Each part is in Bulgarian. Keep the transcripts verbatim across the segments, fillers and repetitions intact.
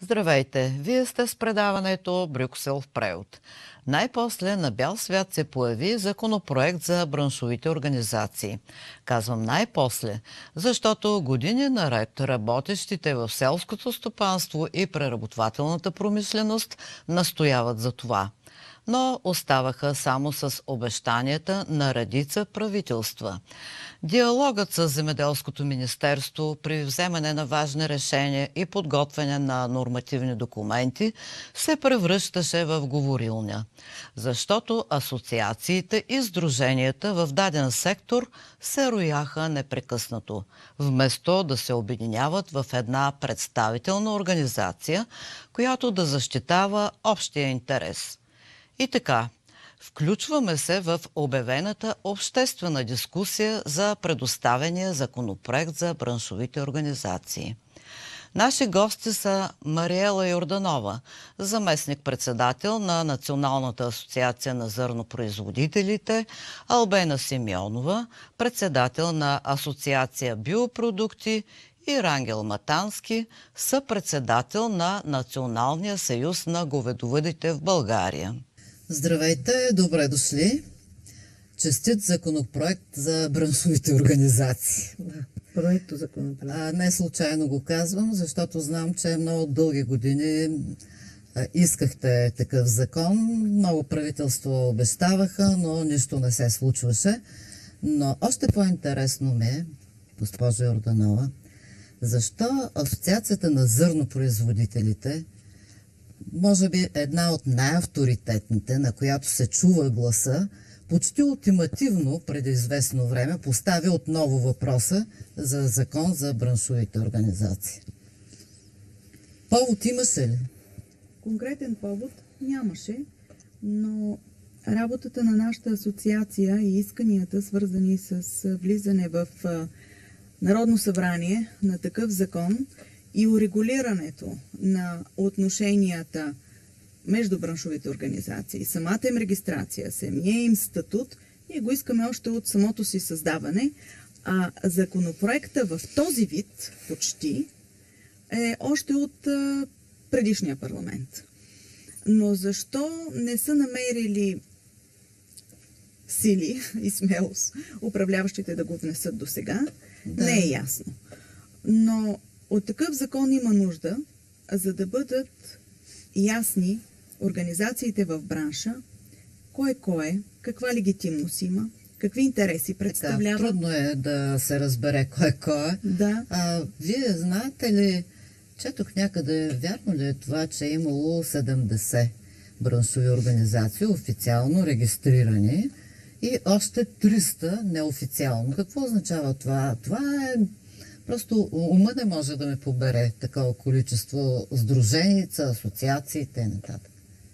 Здравейте! Вие сте с предаването Брюксел в превод. Най-после на бял свят се появи законопроект за браншовите организации. Казвам най-после, защото години наред работещите в селското стопанство и преработвателната промишленост настояват за това. Но оставаха само с обещанията на редица правителства. Диалогът с Земеделското министерство при вземане на важни решения и подготвяне на нормативни документи се превръщаше в говорилня, защото асоциациите и сдруженията в даден сектор се рояха непрекъснато, вместо да се обединяват в една представителна организация, която да защитава общия интерес. И така, включваме се в обявената обществена дискусия за предоставения законопроект за браншовите организации. Наши гости са Мариела Йорданова, заместник-председател на Националната асоциация на зърнопроизводителите, Албена Симеонова, председател на Асоциация Биопродукти, и Рангел Матански, съпредседател на Националния съюз на говедовъдите в България. Здравейте, добре дошли. Честит законопроект за браншовите организации. Да, проекто законопроект. А, не случайно го казвам, защото знам, че много дълги години а, искахте такъв закон. Много правителства обещаваха, но нищо не се случваше. Но още по-интересно ми е, госпожа Йорданова, защо Асоциацията на зърнопроизводителите, може би една от най-авторитетните, на която се чува гласа, почти ултимативно преди известно време поставя отново въпроса за закон за браншовите организации. Повод имаше ли? Конкретен повод нямаше, но работата на нашата асоциация и исканията, свързани с влизане в Народно събрание на такъв закон и урегулирането на отношенията между браншовите организации, самата им регистрация, самия им статут, ние го искаме още от самото си създаване, а законопроекта в този вид почти е още от а, предишния парламент. Но защо не са намерили сили и смелост управляващите да го внесат до сега, да. Не е ясно. Но от такъв закон има нужда, за да бъдат ясни организациите в бранша, кой кой е, каква легитимност има, какви интереси представлява. Да, трудно е да се разбере кой кой е. Да. А вие знаете ли, четох някъде, вярно ли е това, че е имало седемдесет браншови организации, официално регистрирани, и още триста неофициално? Какво означава това? Това е... Просто ума не може да ме побере такова количество сдруженица, асоциациите и нататък.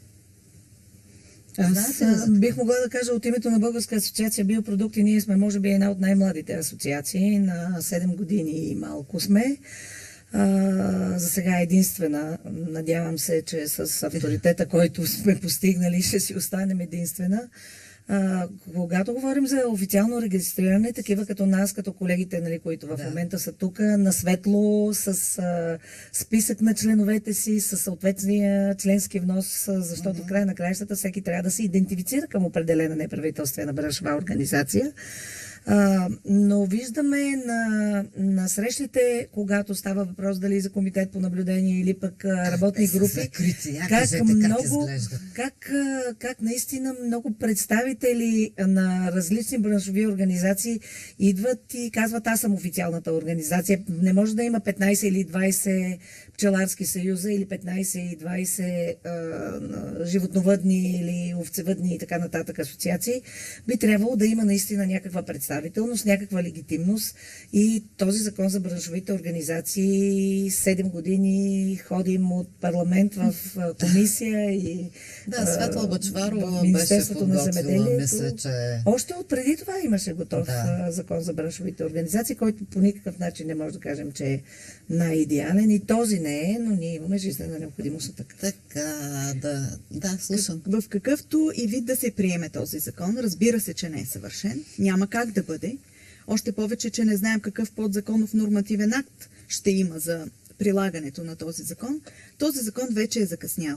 Аз а, бих могла да кажа от името на Българска асоциация Биопродукти, ние сме може би една от най-младите асоциации, на седем години и малко сме. А, за сега единствена. Надявам се, че с авторитета, който сме постигнали, ще си останем единствена. А, когато говорим за официално регистриране, такива като нас, като колегите, нали, които в да. момента са тук, на светло, с а, списък на членовете си, с съответния членски внос, защото mm-hmm. край на краищата всеки трябва да се идентифицира към определена неправителствена браншова организация. А, но виждаме на, на срещите, когато става въпрос дали за комитет по наблюдение или пък работни групи, закрити, как, кажете, много, как, как, как наистина много представители на различни браншови организации идват и казват: аз съм официалната организация. Не може да има петнайсет или двайсет пчеларски съюза или петнайсет и двайсет а, животновъдни или овцевъдни и така нататък асоциации. Би трябвало да има наистина някаква представителност, някаква легитимност, и този закон за браншовите организации седем години ходим от парламент в комисия и да, Светла Бъчварова Министерството беше на земеделието. Мисля, че... Още от преди това имаше готов да. закон за браншовите организации, който по никакъв начин не може да кажем, че е най-идеален, и този не е, но ние имаме жизнена необходимост от така. Така, да, да, слушам. В какъвто и вид да се приеме този закон, разбира се, че не е съвършен, няма как да бъде. Още повече, че не знаем какъв подзаконов нормативен акт ще има за прилагането на този закон, този закон вече е закъснял.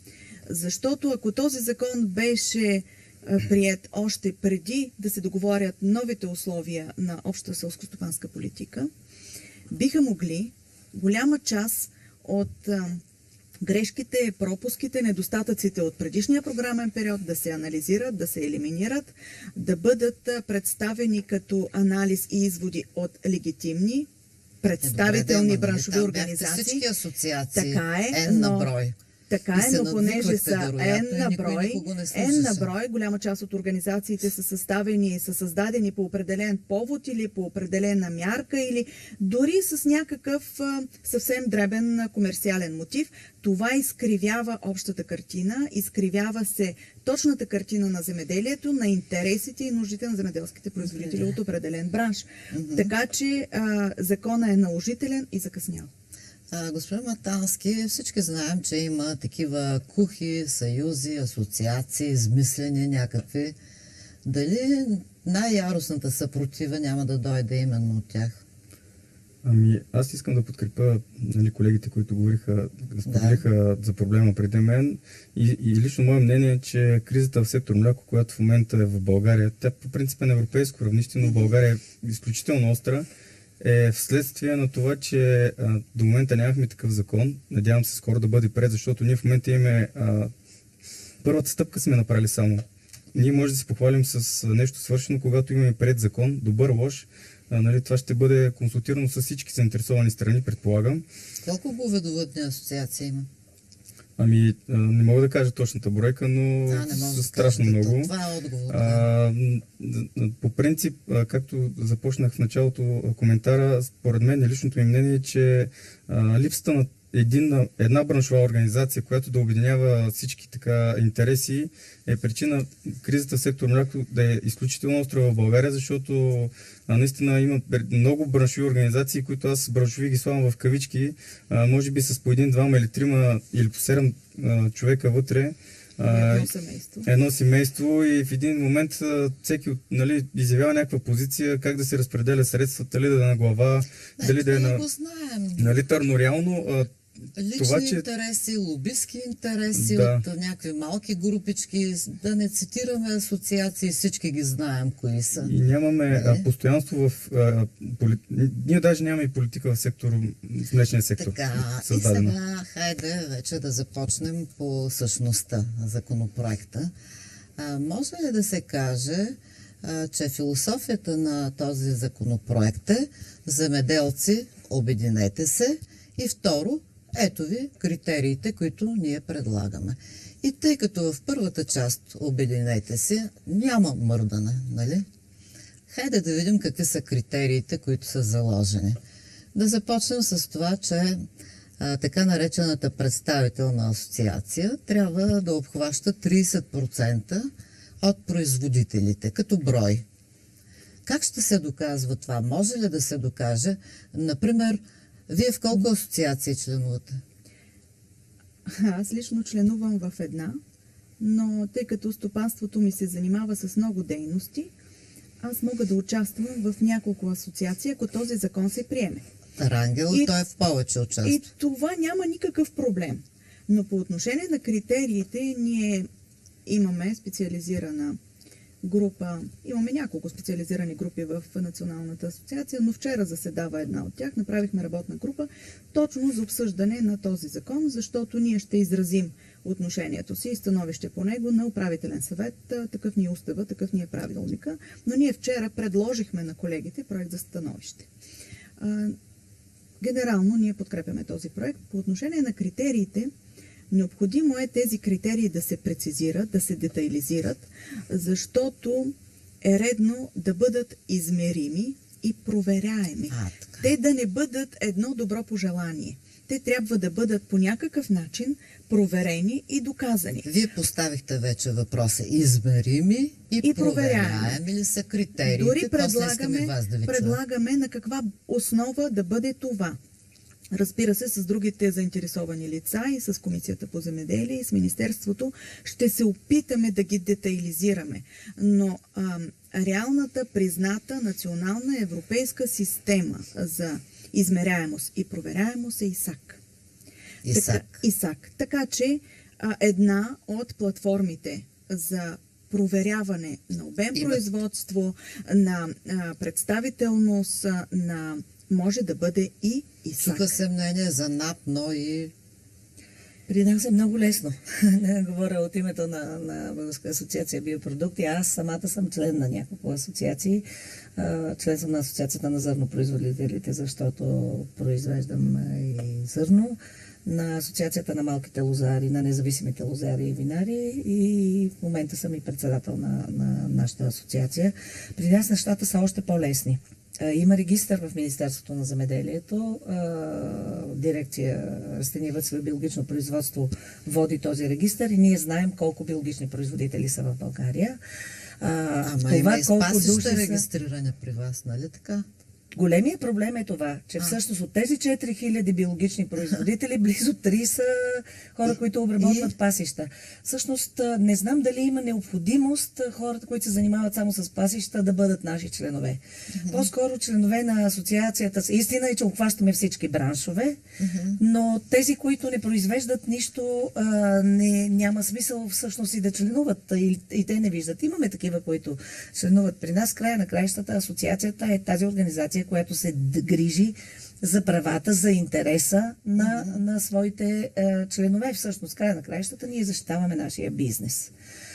Защото ако този закон беше приет още преди да се договорят новите условия на общата селскостопанска политика, биха могли голяма част от а, грешките, пропуските, недостатъците от предишния програмен период да се анализират, да се елиминират, да бъдат представени като анализ и изводи от легитимни, представителни е, добре, браншови нали, организации. Всички асоциации, така е, N на но... брой. Така е, но понеже са N на брой, N на брой, голяма част от организациите са съставени, са създадени по определен повод или по определена мярка или дори с някакъв а, съвсем дребен а, комерциален мотив. Това изкривява общата картина, изкривява се точната картина на земеделието, на интересите и нуждите на земеделските производители mm-hmm. от определен бранш. Mm-hmm. Така че а, закона е наложителен и закъснял. А, господин Матански, всички знаем, че има такива кухи, съюзи, асоциации, измислени някакви. Дали най-яростната съпротива няма да дойде именно от тях? Ами, аз искам да подкрепя, нали, колегите, които говориха, споделиха да. за проблема преди мен. И, и лично мое мнение е, че кризата в сектор мляко, която в момента е в България, тя по принцип е на европейско равнище, но в България е изключително остра, е вследствие на това, че а, до момента нямахме такъв закон. Надявам се скоро да бъде пред, защото ние в момента имаме а, първата стъпка сме направили само. Ние може да се похвалим с нещо свършено, когато имаме пред закон, добър, лош. А, нали, това ще бъде консултирано с всички заинтересовани страни, предполагам. Колко говедовъдни асоциации има? Ами, а, не мога да кажа точната бройка, но а, са страшно много. Това е отговор. А, по принцип, както започнах в началото коментара, според мен и личното ми мнение е, че а, липсата на един, една браншова организация, която да обединява всички така интереси, е причина кризата в сектор мляко да е изключително остра в България, защото а, наистина има много браншови организации, които аз браншови ги слагам в кавички, а, може би с по един, двама или трима или по седем а, човека вътре. Едно семейство. Едно семейство и в един момент всеки, нали, изявява някаква позиция, как да се разпределя средствата, дали да е на глава, не, дали да е на... го знаем. Нали, търно реално... Лични това, че... интереси, лобистки интереси да. от някакви малки групички, да не цитираме асоциации, всички ги знаем кои са. И нямаме а, постоянство в... А, поли... Ние даже нямаме и политика в сектор, в млечния сектор. Така, създадена. И сега хайде вече да започнем по същността на законопроекта. А, може ли да се каже, а, че философията на този законопроект е земеделци, обединете се, и второ, ето ви критериите, които ние предлагаме. И тъй като в първата част, обединете се, няма мърдане, нали? Хайде да видим какви са критериите, които са заложени. Да започнем с това, че а, така наречената представителна асоциация трябва да обхваща трийсет процента от производителите, като брой. Как ще се доказва това? Може ли да се докаже? Например, вие в колко асоциации членувате? Аз лично членувам в една, но тъй като стопанството ми се занимава с много дейности, аз мога да участвам в няколко асоциации, ако този закон се приеме. Рангел, и, той е в повече участва. И това няма никакъв проблем. Но по отношение на критериите, ние имаме специализирана група, имаме няколко специализирани групи в Националната асоциация, но вчера заседава една от тях. Направихме работна група точно за обсъждане на този закон, защото ние ще изразим отношението си и становище по него на управителен съвет. Такъв ни е устава, такъв ни е правилника. Но ние вчера предложихме на колегите проект за становище. Генерално ние подкрепяме този проект. По отношение на критериите, необходимо е тези критерии да се прецизират, да се детайлизират, защото е редно да бъдат измерими и проверяеми. А, Те да не бъдат едно добро пожелание. Те трябва да бъдат по някакъв начин проверени и доказани. Вие поставихте вече въпроса измерими и, и проверяеми ли са критериите? Дори предлагаме, вас да ви предлагаме на каква основа да бъде това. разбира се, с другите заинтересовани лица и с Комисията по земеделие и с Министерството, ще се опитаме да ги детайлизираме. Но а, реалната призната национална европейска система за измеряемост и проверяемост е ИСАК. ИСАК. Така, ИСАК. Така че а, една от платформите за проверяване на обем Има. производство, на а, представителност, а, на може да бъде и ИСАК. Чуха се мнение за НАП, но и... При нас е много лесно. Не говоря от името на, на Българска асоциация биопродукти. Аз самата съм член на няколко асоциации. А, член съм на Асоциацията на зърнопроизводителите, защото произвеждам и зърно. На Асоциацията на малките лозари, на независимите лозари и винари, и в момента съм и председател на, на нашата асоциация. При нас нещата са още по-лесни. Има регистър в Министерството на земеделието. Дирекция растениевъдство и биологично производство води този регистър и ние знаем колко биологични производители са в България. Ама това, има и колко души спасища са... регистриране при вас, нали така? Големият проблем е това, че всъщност от тези четири хиляди биологични производители, близо три са хора, които обработват И... пасища. Всъщност не знам дали има необходимост хората, които се занимават само с пасища, да бъдат наши членове. Mm-hmm. По-скоро членове на асоциацията. Истина е, че обхващаме всички браншове, mm-hmm. но тези, които не произвеждат нищо, не, няма смисъл всъщност и да членуват. И, и те не виждат. Имаме такива, които членуват при нас. Края на краищата асоциацията е тази организация, която се грижи за правата, за интереса на, mm-hmm. на своите е, членове. Всъщност, края на краищата, ние защитаваме нашия бизнес.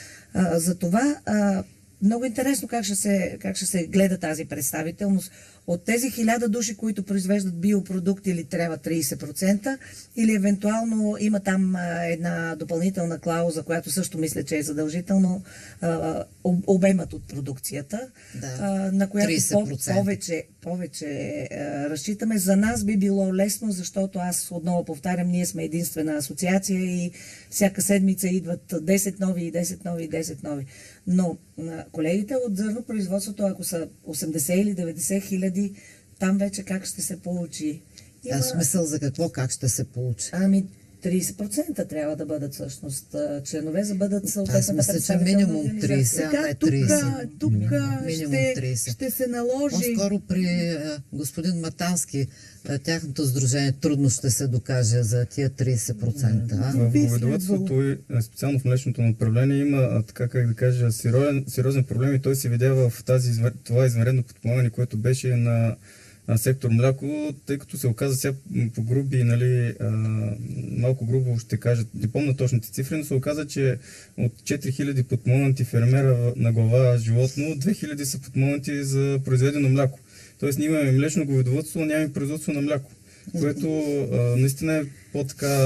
А, за това а, много интересно как ще, се, как ще се гледа тази представителност. От тези хиляда души, които произвеждат биопродукти, или трябва трийсет процента, или евентуално има там а, една допълнителна клауза, която също мисля, че е задължително, а, обемът от продукцията, да, а, на която по- повече, повече а, разчитаме. За нас би било лесно, защото аз отново повтарям, ние сме единствена асоциация и всяка седмица идват десет нови и десет нови и десет нови. Но а, колегите от зърнопроизводството, ако са осемдесет или деветдесет хиляди, там вече как ще се получи? Има... Аз смисъл за какво, как ще се получи? Ами трийсет процента трябва да бъдат всъщност членове, за бъдат съответната представителна организация. Аз мисля, че минимум трийсет, а не трийсет. Тук, тук ще, ще се наложи... По-скоро при е, господин Матански, е, тяхното сдружение трудно ще се докаже за тия трийсет процента. А? В говедовъдството и специално в млечното направление има, така как да кажа, сериозен, сериозен проблем и той се видя в тази, това извънредно подпомагане, което беше на сектор мляко, тъй като се оказа сега по груби, нали, а, малко грубо ще кажа, не помня точните цифри, но се оказа, че от четири хиляди подпомогнати фермера на глава животно, две хиляди са подпомогнати за произведено мляко. Тоест ние имаме млечно говедовъдство, но нямаме производство на мляко, което а, наистина е по-така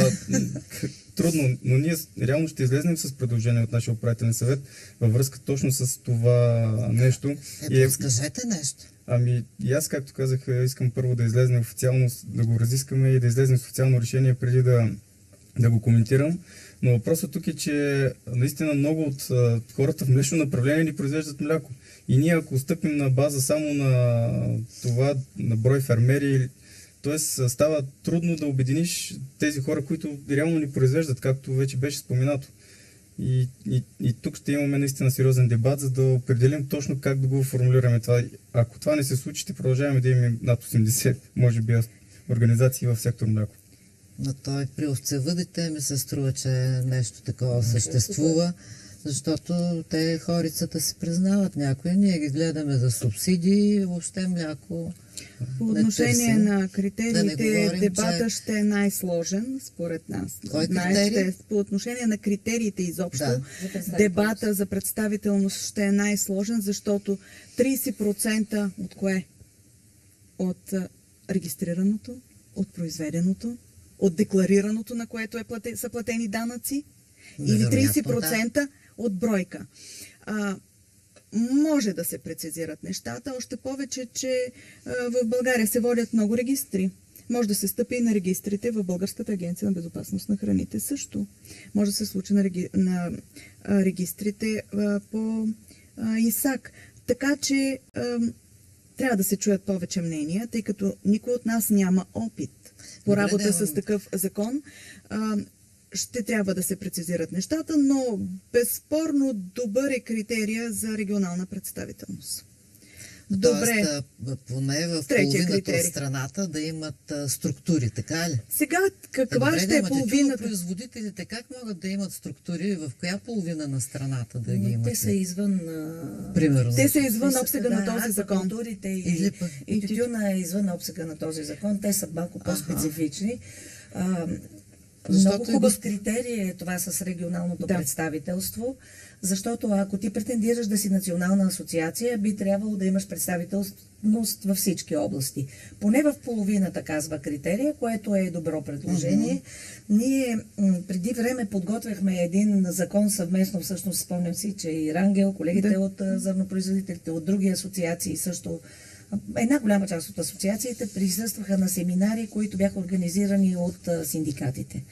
трудно, но ние реално ще излезнем с предложение от нашия управителен съвет във връзка точно с това нещо. Ето, и... скажете нещо. Ами и аз, както казах, искам първо да излезне официално, да го разискаме и да излезне с официално решение преди да, да го коментирам. Но въпросът тук е, че наистина много от а, хората в млечно направление ни произвеждат мляко. И ние, ако стъпим на база само на това, на брой фермери, т.е. става трудно да обединиш тези хора, които реално ни произвеждат, както вече беше споменато. И, и, и тук ще имаме наистина сериозен дебат, за да определим точно как да го формулираме това. Ако това не се случи, ще продължаваме да имаме над осемдесет, може би, организации в сектор мляко. Но той при овцевъдите ми се струва, че нещо такова съществува, защото те хорицата си признават някои. Ние ги гледаме за субсидии, въобще мляко. По отношение на критериите, да говорим, дебата че... ще е най-сложен, според нас. Кой Знаеш, критерий? ще, по отношение на критериите изобщо, да. дебата за представителност ще е най-сложен, защото трийсет процента от кое? От регистрираното, от произведеното, от декларираното, на което е плате, са платени данъци, или трийсет процента да. От бройка. А, може да се прецизират нещата, още повече, че а, в България се водят много регистри. Може да се стъпи и на регистрите в Българската агенция на безопасност на храните също. Може да се случи на, реги... на а, регистрите а, по а, ИСАК. Така че а, трябва да се чуят повече мнения, тъй като никой от нас няма опит по Добре, работа да, с такъв закон. А, ще трябва да се прецизират нещата, но безспорно добър е критерия за регионална представителност. Добре. Тоест, поне в Третия половината критерий. от страната да имат а, структури, така ли? Сега каква Добре, ще да, е ама половината? производителите как могат да имат структури, в коя половина на страната да ги имат? Те са извън... а, Примерно. Те са извън списъка, обсега на този закон. аквакултурите и, Или пък- и тютюна е извън обсега на този закон. Те са малко по-специфични. А, Защото много и хубав гос- критерий е това с регионалното Да. представителство, защото ако ти претендираш да си национална асоциация, би трябвало да имаш представителност във всички области. Поне в половината, казва критерия, което е добро предложение. Mm-hmm. Ние м, преди време подготвяхме един закон съвместно, всъщност спомням си, че и Рангел, колегите Да. от а, зърнопроизводителите, от други асоциации също. Една голяма част от асоциациите присъстваха на семинари, които бяха организирани от а, синдикатите.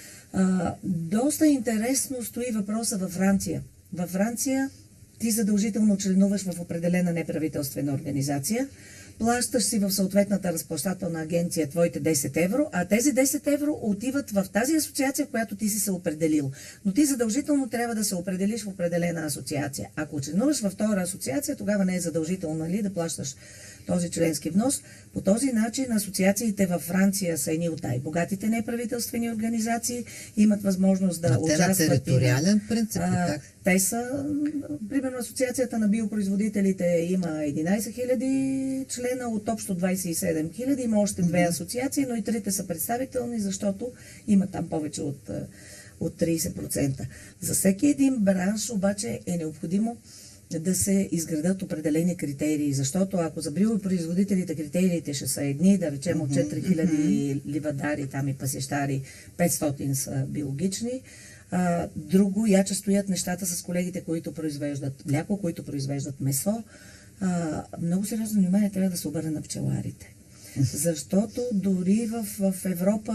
А, доста интересно стои въпроса във Франция. Във Франция ти задължително членуваш в определена неправителствена организация, плащаш си в съответната разплащателна агенция твоите десет евро, а тези десет евро отиват в тази асоциация, в която ти си се определил. Но ти задължително трябва да се определиш в определена асоциация. Ако членуваш във втора асоциация, тогава не е задължително, нали, да плащаш този членски внос. По този начин асоциациите във Франция са едни от най-богатите неправителствени организации, имат възможност да А те на участват. и на- териториален принцип, а, как? те са, примерно, Асоциацията на биопроизводителите има единайсет хиляди члена от общо двайсет и седем хиляди. Има още две асоциации, но и трите са представителни, защото има там повече от, а, от трийсет процента. За всеки един бранш обаче е необходимо да се изградат определени критерии, защото ако за биопроизводителите критериите ще са едни, да речем от четири хиляди ливадари, там и пасещари, петстотин са биологични, а, друго яче стоят нещата с колегите, които произвеждат мляко, които произвеждат месо. А, много сериозно внимание трябва да се обърне на пчеларите. Защото дори в, в Европа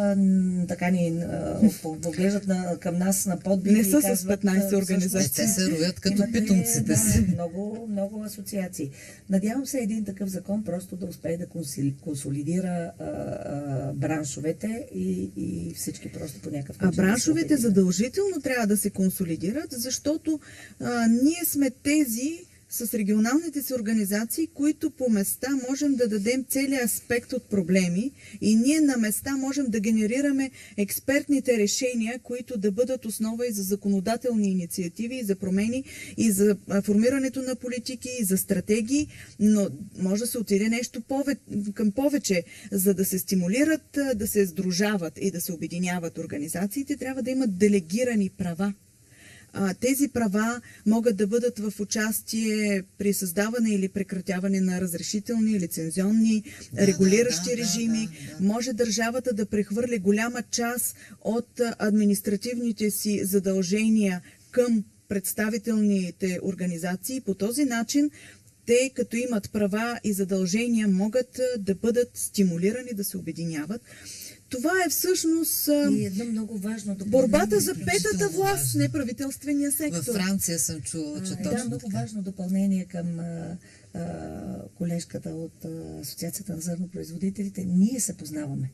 м, така ни а, поглеждат на, към нас на подбив. Не и са с казват, петнайсет а, организации. всъщност, Те се роят като имате, питомците да, си. много, много асоциации. Надявам се един такъв закон просто да успее да консили- консолидира а, а, браншовете и, и всички просто по някакъв А начин. да се браншовете обединят. задължително трябва да се консолидират, защото а, ние сме тези с регионалните си организации, които по места можем да дадем целият аспект от проблеми и ние на места можем да генерираме експертните решения, които да бъдат основа и за законодателни инициативи, и за промени, и за а, формирането на политики, и за стратегии, но може да се отиде нещо пове, към повече. За да се стимулират, а, да се сдружават и да се обединяват организациите, трябва да имат делегирани права. А, тези права могат да бъдат в участие при създаване или прекратяване на разрешителни, лицензионни, Да, регулиращи да, да, режими. да, да. Може държавата да прехвърли голяма част от а, административните си задължения към представителните организации. По този начин те, като имат права и задължения, могат а, да бъдат стимулирани да се обединяват. Това е всъщност а, И едно много важно борбата за Изключително петата власт, важно. неправителствения Във сектор. Франция съм чула, че А, точно да, много така. важно допълнение към а, а, колежката от а, Асоциацията на зърнопроизводителите. Ние се познаваме.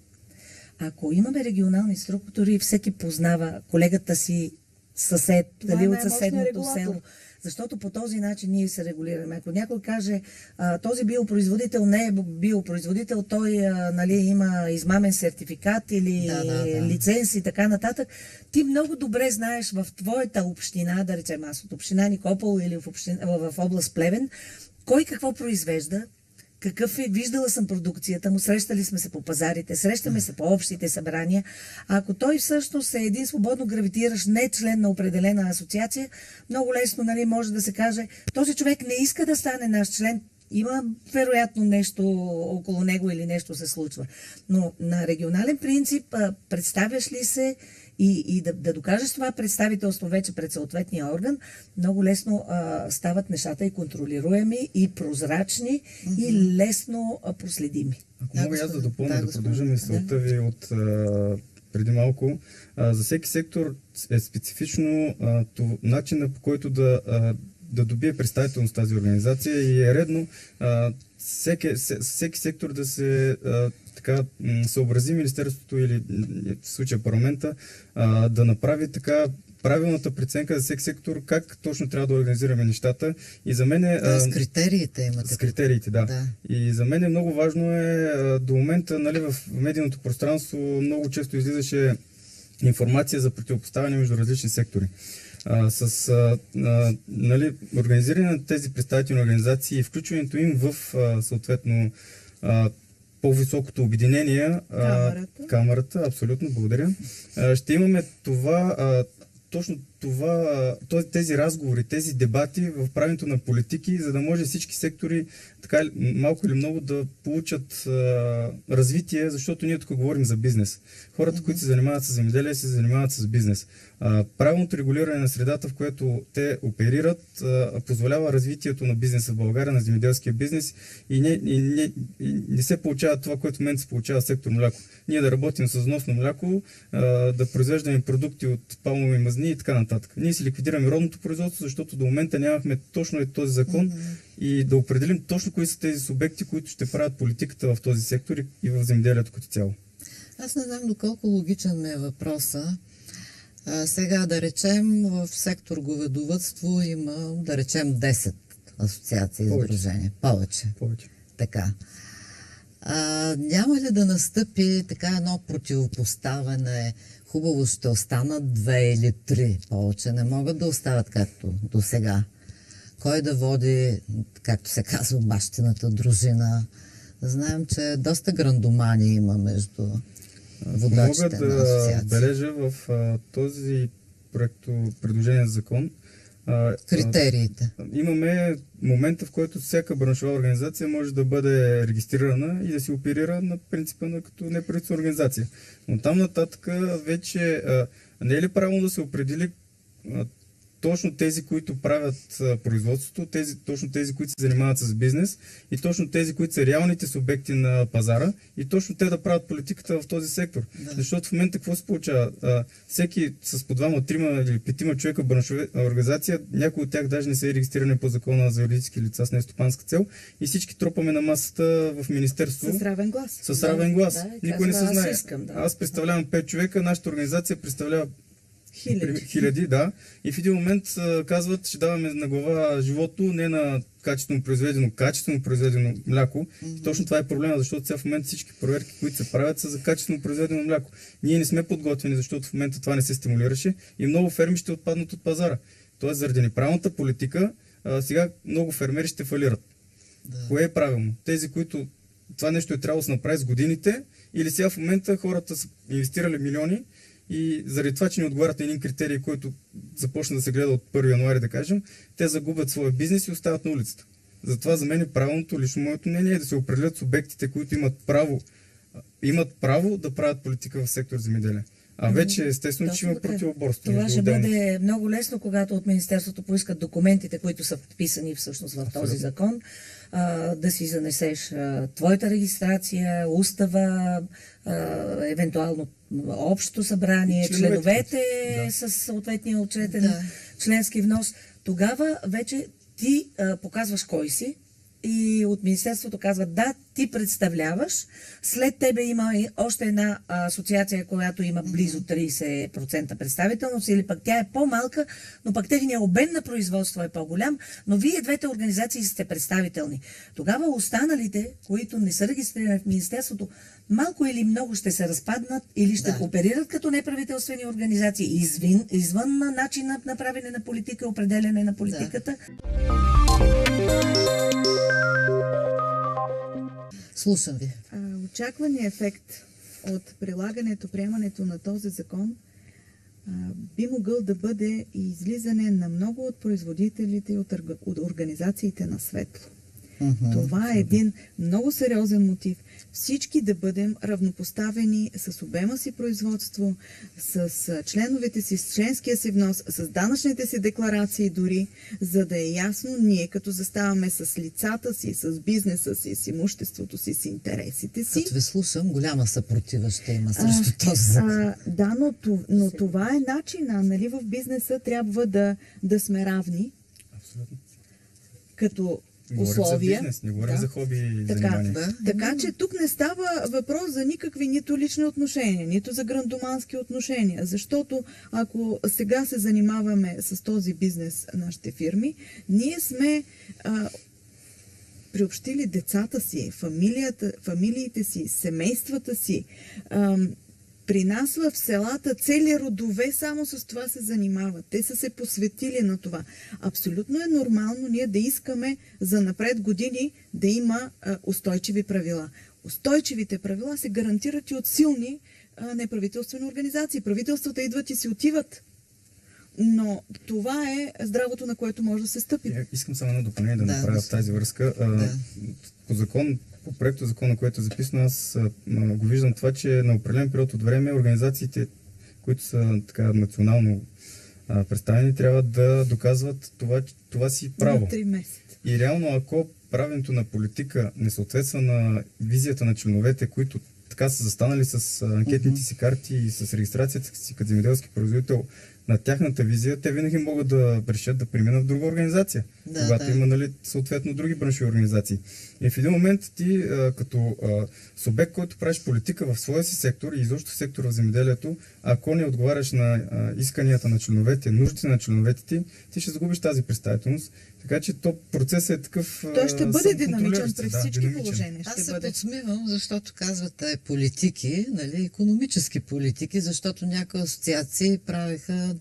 Ако имаме регионални структури, всеки познава колегата си съсед, Това дали е от най-мощният съседното регулатор. село. Защото по този начин ние се регулираме. Ако някой каже, а, този биопроизводител не е биопроизводител, той а, нали, има измамен сертификат или Да, да, да. лиценз и така нататък, ти много добре знаеш в твоята община, да речем аз от община Никопол или в, община, в област Плевен, кой какво произвежда, какъв е, виждала съм продукцията му, срещали сме се по пазарите, срещаме се по общите събрания. А ако той всъщност е един свободно гравитиращ, не член на определена асоциация, много лесно, нали, може да се каже, този човек не иска да стане наш член, има вероятно нещо около него или нещо се случва. Но на регионален принцип а, представяш ли се и, и да, да докажеш това представителство вече пред съответния орган, много лесно а, стават нещата и контролируеми, и прозрачни, mm-hmm. и лесно а, проследими. Ако Да, мога аз да господин. допълня, Да, да, господин. продължа мисълта ви от а, преди малко. А, за всеки сектор е специфично а, то, начина, по който да, а, да добие представителност тази организация и е редно а, всеки, всеки сектор да се а, така съобрази Министерството или в случая парламента а, да направи така правилната преценка за всеки сектор, как точно трябва да организираме нещата. И за мен е... Да, с критериите имате. С критериите, да. да. И за мен е много важно е до момента, нали, в медийното пространство много често излизаше информация за противопоставяне между различни сектори. А, с а, а, нали, организиране на тези представителни организации и включването им в а, съответно а, по-високото обединение, Камерата. А, камерата, абсолютно, благодаря. А, ще имаме това, а, точно това, тези разговори, тези дебати в правенето на политики, за да може всички сектори така малко или много да получат а, развитие, защото ние тук говорим за бизнес. Хората, mm-hmm. които се занимават с земеделие, се занимават с бизнес. А, правилното регулиране на средата, в която те оперират, а, позволява развитието на бизнеса в България, на земеделския бизнес и не, и не, и не се получава това, което в момента се получава в сектор мляко. Ние да работим с вносно мляко, а, да произвеждаме продукти от палмови мазни и така нататък. Ние си ликвидираме родното производство, защото до момента нямахме точно този закон mm-hmm. и да определим точно кои са тези субекти, които ще правят политиката в този сектор и в земеделието като цяло. Аз не знам доколко логичен ми е въпроса. А, сега да речем в сектор говедовъдство има да речем десет асоциации, издружения. Повече. Повече. Така. А, няма ли да настъпи така едно противопоставяне? Хубаво ще останат две или три повече. Не могат да остават както до сега. Кой да води, както се казва, бащината дружина? Знаем, че доста грандомани има между водачите на асоциации. Мога да бележа в а, този проекто предложение за закон. А, Критериите. А, имаме момента, в който всяка браншова организация може да бъде регистрирана и да си оперира на принципа на като неправителствена организация. Но там нататък вече а, не е ли правилно да се определи а, точно тези, които правят а, производството, тези, точно тези, които се занимават с бизнес и точно тези, които са реалните субекти на пазара и точно те да правят политиката в този сектор. Да. Защото в момента какво се получава? А, всеки с по двама, трима или петима човека браншова организация, някои от тях даже не са регистрирани по закона за юридически лица с нестопанска цел и всички тропаме на масата в министерство. С равен глас. С да, равен глас. Да, Никой не се знае. Аз, искам, да. аз представлявам пет човека, нашата организация представлява Хиляди. Хиляди, да. И в един момент а, казват, че даваме на глава живото, не на качествено произведено, качествено произведено мляко. Mm-hmm. И точно това е проблема, защото сега в момента всички проверки, които се правят, са за качествено произведено мляко. Ние не сме подготвени, защото в момента това не се стимулираше и много ферми ще отпаднат от пазара. Тоест, заради неправилната политика, а, сега много фермери ще фалират. Да. Кое е правилно? Тези, които това нещо е трябвало да се направи с годините, или сега в момента хората са инвестирали милиони и заради това, че не отговарят на един критерий, който започна да се гледа от първи януари, да кажем, те загубят своя бизнес и остават на улицата. Затова за мен е правилното, лично моето мнение е да се определят субектите, които имат право, имат право да правят политика в сектор земеделие. А вече естествено, че има противоборство. Това ще бъде много лесно, когато от Министерството поискат документите, които са подписани всъщност в този закон, а, да си занесеш а, твоята регистрация, устава, а, евентуално общото събрание, членовете да. С съответния отчетен да. Членски внос. Тогава вече ти а, показваш кой си. И от Министерството казват, да, ти представляваш. След тебе има и още една асоциация, която има близо трийсет процента представителност, или пък тя е по-малка, но пък техният обем на производство е по-голям, но вие двете организации сте представителни. Тогава останалите, които не са регистрирани в Министерството, малко или много ще се разпаднат или ще да. Оперират като неправителствени организации извън, извън начинът на правене на политика, определяне на политиката. Да. Слушам ви. Очакваният ефект от прилагането, приемането на този закон а, би могъл да бъде и излизане на много от производителите и от, от организациите на светло. Mm-hmm. Това е един много сериозен мотив. Всички да бъдем равнопоставени с обема си производство, с членовете си, с членския си внос, с данъчните си декларации дори, за да е ясно ние, като заставаме с лицата си, с бизнеса си, с имуществото си, с интересите си. Като ви слушам, голяма съпротива ще има срещу този закон. Да, но, но това е начина. Нали, в бизнеса трябва да, да сме равни. Абсолютно. Като Говорим условия. за бизнес, не говорим Да. за хоби и Така, занимания. Да. така че тук не става въпрос за никакви нито лични отношения, нито за грандомански отношения, защото ако сега се занимаваме с този бизнес, нашите фирми, ние сме а, приобщили децата си, фамилията, фамилиите си, семействата си. А, при нас в селата цели родове само с това се занимават. Те са се посветили на това. Абсолютно е нормално ние да искаме за напред години да има а, устойчиви правила. Устойчивите правила се гарантират и от силни а, неправителствени организации. Правителствата идват и си отиват. Но това е здравото, на което може да се стъпи. Е, Искам само едно допълнение да, Да, направя да. в тази връзка. А, Да. По закон, по проекто закона, което е записано, аз а, го виждам това, че на определен период от време организациите, които са така национално а, представени, трябва да доказват това, че- това си право. На три месеца. И реално, ако правенето на политика не съответства на визията на членовете, които така са застанали с а, анкетните си карти и с регистрацията си като земеделски производител на тяхната визия, те винаги могат да решат да преминат в друга организация, Да, когато да. има, нали, съответно други браншови организации. И в един момент ти а, като а, субект, който правиш политика в своя си сектор и изобщо в сектора в земеделието, ако не отговаряш на а, исканията на членовете, нуждите на членовете ти, ти ще загубиш тази представителност. Така че то процесът е такъв. Той ще а, бъде динамичен самоконтролиращ се, при да, всички динамичен. положения. Аз Ще се бъде. подсмивам, защото казвате политики, нали, икономически политики, защото някои асоциации правиха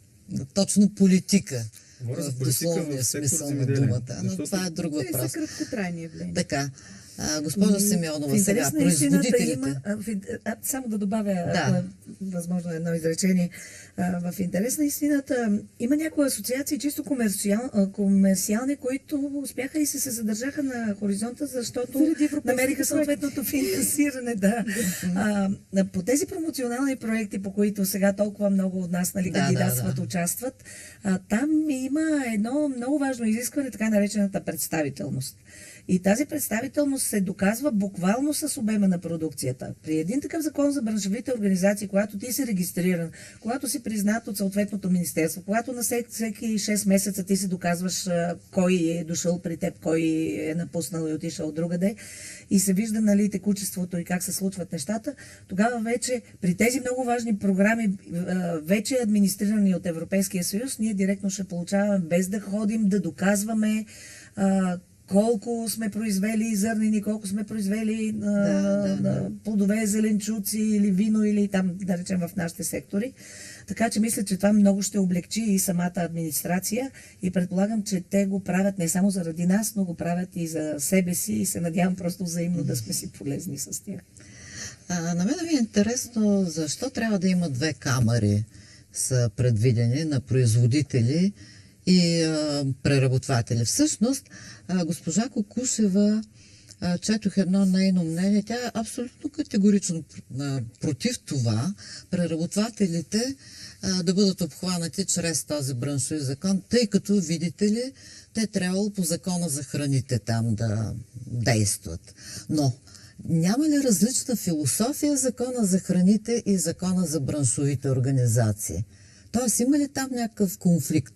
точно политика. Говоря за В политика дословния в сектор смисъл на земеделие. думата. Но Защото- това е друг Те са въпрос. краткотрайни явления. Така, а, госпожа Симеонова, В сега, интерес на истината производителите. има, а, в ин- а, само да добавя, Да. ако е възможно едно изречение. А, в интерес на истината има някои асоциации, чисто комерциал, а, комерциални, които успяха и се, се задържаха на хоризонта, защото Заради европейските намериха проекти. съответното финансиране. Да. А, а, по тези промоционални проекти, по които сега толкова много от нас, нали, Да, кандидатстват, да, да. участват, а, там има едно много важно изискване, така наречената представителност. И тази представителност се доказва буквално с обема на продукцията. При един такъв закон за браншовите организации, когато ти си регистриран, когато си признат от съответното министерство, когато на всеки, всеки шест месеца ти си доказваш а, кой е дошъл при теб, кой е напуснал и отишъл другаде, и се вижда, нали, текучеството и как се случват нещата, тогава вече при тези много важни програми, а, вече администрирани от Европейския съюз, ние директно ще получаваме, без да ходим да доказваме а, колко сме произвели зърнени, колко сме произвели а, Да, да, на плодове, зеленчуци или вино, или там, да речем, в нашите сектори. Така че мисля, че това много ще облегчи и самата администрация, и предполагам, че те го правят не само заради нас, но го правят и за себе си, и се надявам просто взаимно да сме си полезни с тях. А, на мен ми е интересно защо трябва да има две камери са предвидени на производители и а, преработватели. Всъщност, а, госпожа Кокушева, а, четох едно нейно мнение, тя е абсолютно категорично а, против това преработвателите а, да бъдат обхванати чрез този браншови закон, тъй като, видите ли, те трябвало по закона за храните там да действат. Но няма ли различна философия закона за храните и закона за браншовите организации? Тоест, има ли там някакъв конфликт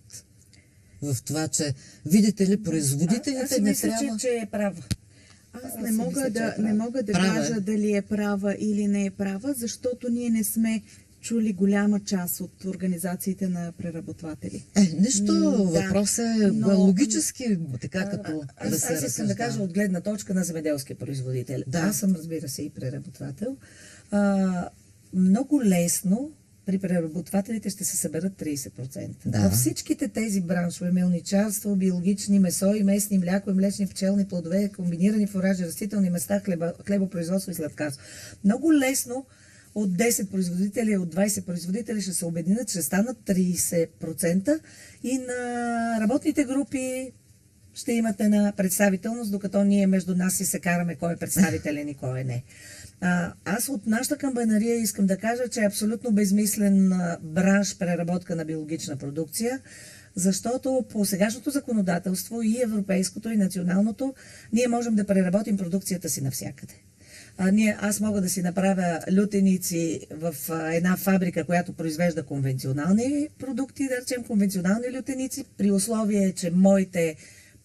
в това, че, видите ли, производителите Аз си не мисля, трябва... че, че е права. Аз Аз не си мога мисля, че е да, права. не мога да Права е. кажа дали е права или не е права, защото ние не сме чули голяма част от организациите на преработватели. Е, нищо, М, да. въпрос е Но- логически, така като Аз, да се аз искам да кажа разсъждава. от гледна точка на земеделския производител. Да. Аз съм, разбира се, и преработвател. А, много лесно при преработвателите ще се съберат трийсет процента. Да. Във всичките тези браншове, мелничарство, биологични, месо и месни, мляко и млечни, пчелни плодове, комбинирани фуражи, растителни места, хлеба, хлебопроизводство и сладкарство. Много лесно от десет производители, от двайсет производители ще се обединят, ще станат трийсет процента, и на работните групи ще имате на представителност, докато ние между нас си се караме кой е представителен и кой е не. А, аз от нашата камбанария искам да кажа, че е абсолютно безмислен а, бранш преработка на биологична продукция, защото по сегашното законодателство, и европейското, и националното, ние можем да преработим продукцията си навсякъде. А, ние, аз мога да си направя лютеници в а, една фабрика, която произвежда конвенционални продукти, да речем конвенционални лютеници, при условие, че моите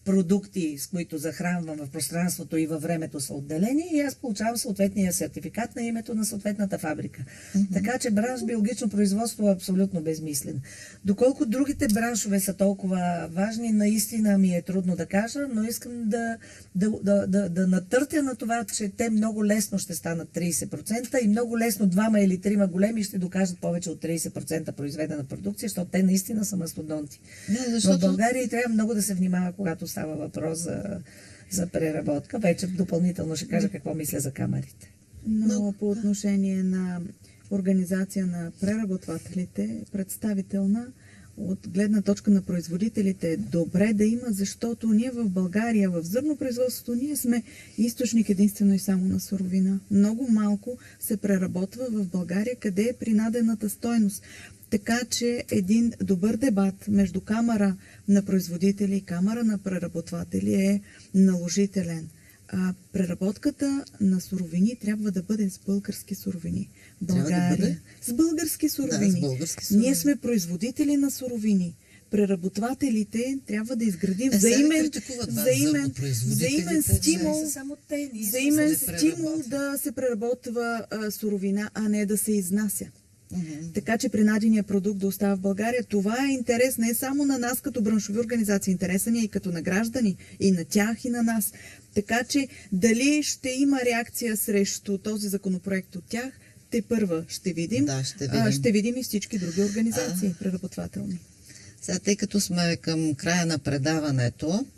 продукти, с които захранвам в пространството и във времето са отделени и аз получавам съответния сертификат на името на съответната фабрика. Mm-hmm. Така че бранш биологично производство е абсолютно безмислен. Доколко другите браншове са толкова важни, наистина ми е трудно да кажа, но искам да, да, да, да, да натъртя на това, че те много лесно ще станат трийсет процента и много лесно двама или трима големи ще докажат повече от трийсет процента произведена продукция, защото те наистина са мастодонти. Не, защото... В България трябва много да се внимава, когато става въпрос за, за преработка. Вече допълнително ще кажа какво мисля за камерите. Но по отношение на организация на преработвателите, представителна от гледна точка на производителите е добре да има, защото ние в България, в зърнопроизводството, ние сме източник единствено и само на суровина. Много малко се преработва в България, къде е принадената стойност. Така че един добър дебат между камара на производители и камара на преработватели е наложителен. А преработката на суровини трябва да бъде с български суровини. България да бъде? С български суровини. Да, с български суровини. Ние сме производители на суровини. Преработвателите трябва да изградим е, взаимен, взаимен, взаимен стимул, те, взаимен стимул да се преработва а, суровина, а не да се изнася. Mm-hmm. Така че принадения продукт да остава в България. Това е интерес не само на нас като браншови организации, интереса ни е и като на граждани, и на тях, и на нас. Така че дали ще има реакция срещу този законопроект от тях, те първа ще видим. Да, ще видим. А, ще видим и всички други организации, а... преработвателни. Сега, тъй като сме към края на предаването,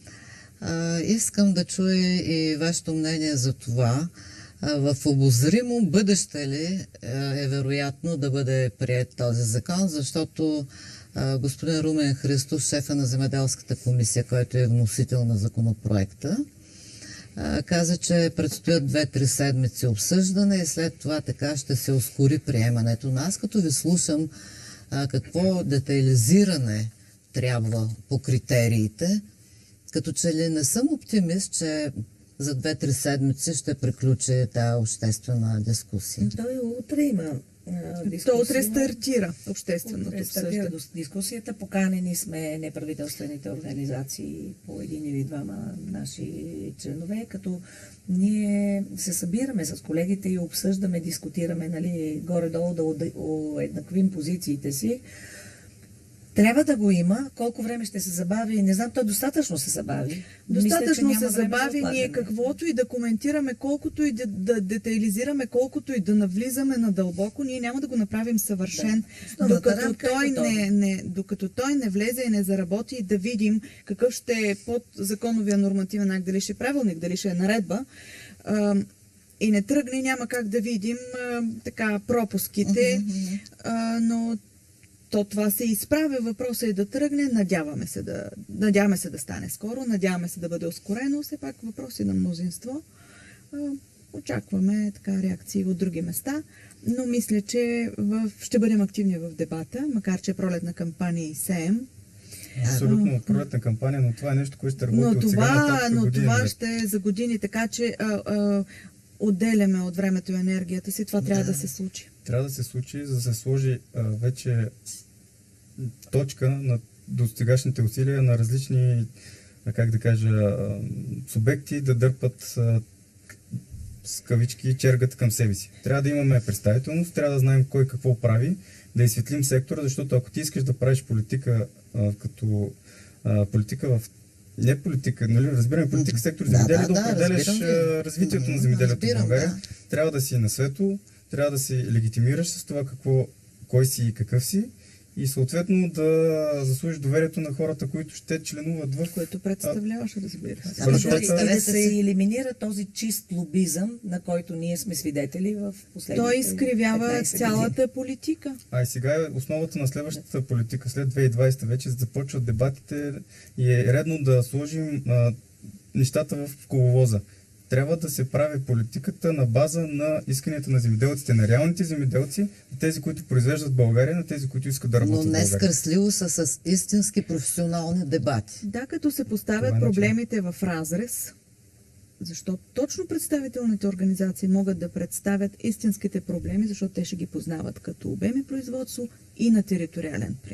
а, искам да чуя и вашето мнение за това. В обозримо бъдеще ли е вероятно да бъде приет този закон, защото а, господин Румен Христов, шефа на Земеделската комисия, който е вносител на законопроекта, а, каза, че предстоят две-три седмици обсъждане и след това така ще се ускори приемането. Но аз като ви слушам а, какво детайлизиране трябва по критериите, като че ли не съм оптимист, че за две-три седмици ще приключи тази обществена дискусия. Той утре има дискусия. То утре стартира общественото утре стартира дискусията. Поканени сме неправителствените организации по един или двама наши членове, като ние се събираме с колегите и обсъждаме, дискутираме, нали, горе-долу да уеднаквим позициите си. Трябва да го има. Колко време ще се забави? Не знам, той достатъчно се забави. Достатъчно Мисля, се забави. Да ние каквото и да коментираме, колкото и да, да детайлизираме, колкото и да навлизаме надълбоко, ние няма да го направим съвършен, да. докато, той не, не, докато той не влезе и не заработи и да видим какъв ще е под законовия нормативен акт, дали ще е правилник, дали ще е наредба. А, и не тръгне, няма как да видим а, така пропуските, uh-huh. а, но то това се изправя, въпросът е да тръгне, надяваме се да, надяваме се да стане скоро, надяваме се да бъде ускорено, все пак въпроси на мнозинство. Очакваме така реакции от други места, но мисля, че в, ще бъдем активни в дебата, макар че пролетна кампания и СЕМ. Абсолютно пролетна кампания, но това е нещо, което ще работи но от това, сега нататък Но години. това ще е за години, така че а, а, отделяме от времето и енергията си, това да. трябва да се случи. Трябва да се случи, за да се сложи а, вече точка на достигашните усилия на различни, а, как да кажа, а, субекти да дърпат а, с кавички чергата към себе си. Трябва да имаме представителност, трябва да знаем кой какво прави, да изсветлим сектора, защото ако ти искаш да правиш политика а, като а, политика в не политика, нали, разбираме политика сектор земеделие, да, да, да определяш да, развитието mm-hmm, на земеделието в България. Да. Трябва да си на свето, трябва да си легитимираш с това какво, кой си и какъв си и съответно да заслужиш доверието на хората, които ще членуват в... Което представляваш, разбира се. Ама да, да, да се елиминира този чист лобизъм, на който ние сме свидетели в последните Той изкривява цялата години. политика. А и сега е основата на следващата политика. След две хиляди и двадесета вече започват дебатите и е редно да сложим а, нещата в коловоза. Трябва да се прави политиката на база на исканията на земеделците, на реалните земеделци, на тези, които произвеждат в България, на тези, които искат да работят в България. Но не скърсливо са с истински професионални дебати. Да, като се поставят това проблемите в разрез, защото точно представителните организации могат да представят истинските проблеми, защото те ще ги познават като обеми производство и на териториален принцип.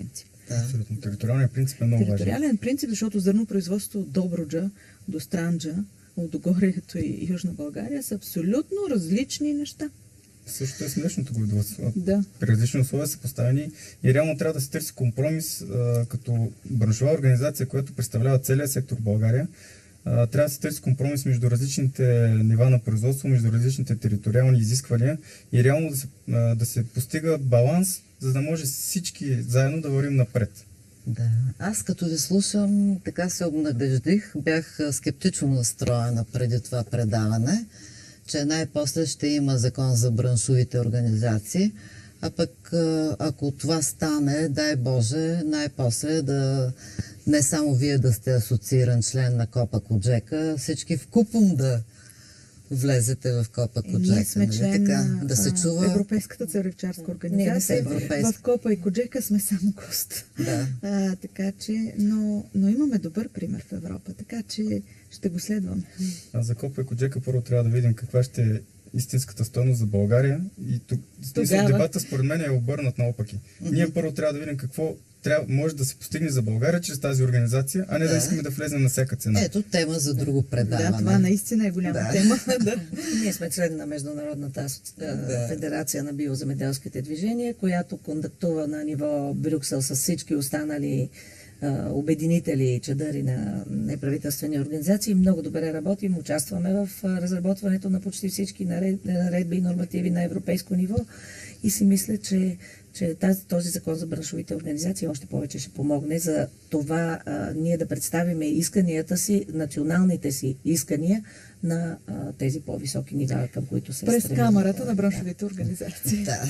Да. Абсолютно. Териториалният принцип е много важен. Териториален принцип, защото зърнопроизводството от Добруджа до Странджа, от Догорието и Южна България са абсолютно различни неща. Същото е с млечното говедовъдство. Да. При различни условия са поставени и реално трябва да се търси компромис а, като браншова организация, която представлява целия сектор в България. А, трябва да се търси компромис между различните нива на производство, между различните териториални изисквания и реално да се, а, да се постига баланс, за да може всички заедно да вървим напред. Да. Аз като ви слушам, така се обнадеждих, бях а, скептично настроена преди това предаване, че най-после ще има закон за браншовите организации, а пък а, ако това стане, дай Боже, най-после да не само вие да сте асоцииран член на Копа-Коджека, всички вкупом да влезете в Копа-Коджека. Ние сме нали член така? на Да се а, чува. Европейската царевчарска организация. европейска. В Копа и Коджека сме само гост. Да. А, така че, но, но имаме добър пример в Европа, така че ще го следваме. А за Копа и Коджека първо трябва да видим каква ще е истинската стойност за България и тук Тогава... дебата според мен е обърнат наопаки. Mm-hmm. Ние първо трябва да видим какво трябва, може да се постигне за България чрез тази организация, а не да, да искаме да влезем на всяка цена. Ето тема за друго предаване. Да, това наистина е голяма да. тема. Да. Ние сме член на Международната асоци... да. федерация на биоземеделските движения, която контактува на ниво Брюксел с всички останали а, обединители и чадъри на неправителствени организации. Много добре работим, участваме в а, разработването на почти всички наред... наредби и нормативи на европейско ниво и си мисля, че че тази, този закон за браншовите организации още повече ще помогне за това а, ние да представим исканията си, националните си искания на а, тези по-високи нива, към които се През стремим. камерата на браншовите организации. Да.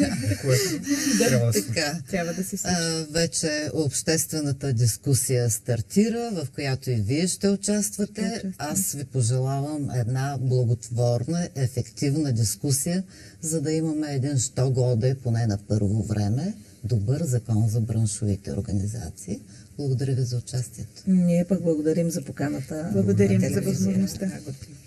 трябва да се Така. Трябва да се случи. А, вече обществената дискусия стартира, в която и вие ще участвате. Ще участвам. Аз ви пожелавам една благотворна, ефективна дискусия, за да имаме един що-годе, поне на първо време, добър закон за браншовите организации. Благодаря ви за участието. Ние пък благодарим за поканата. Благодарим на за телевизия възможността. Аготи.